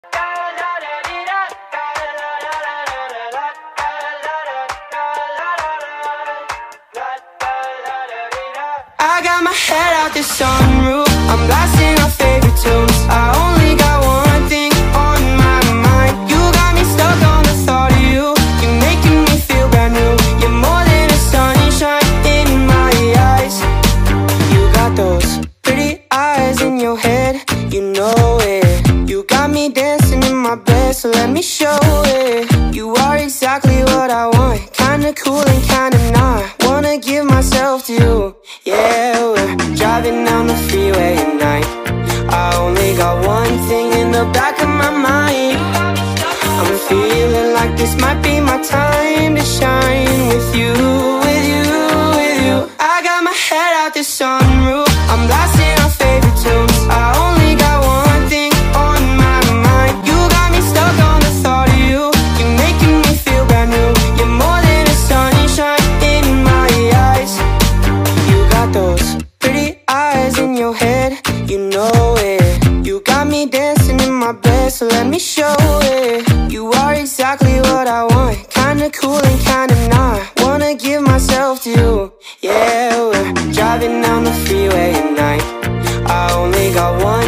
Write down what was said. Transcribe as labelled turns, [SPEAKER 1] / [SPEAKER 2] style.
[SPEAKER 1] I got my head out the sunroof, I'm blasting our favorite tunes. I only got one thing on my mind. You got me stuck on the thought of you. You're making me feel brand new. You're more than a sunshine in my eyes. You got those pretty eyes in your head, you know it. You got me dancing in my bed, so let me show it. You are exactly what I want, kinda cool and kinda not. Wanna give myself to you. Yeah, we're driving down the freeway at night. I only got one thing in the back of my mind. I'm feeling like this might be my time to shine with you, with you, with you. I got my head out the sunroof, I'm blasting our favorite tunes. I only got one thing on my mind. You got me stuck on the thought of you. You're making me feel brand new. You're more than a sunshine in my eyes. You got those pretty eyes in your head, you know it. You got me dancing in my bed, so let me show it. You are exactly what I want, kinda cool and kinda not. Wanna give myself to you. Yeah, we're driving down the freeway at night. I only got one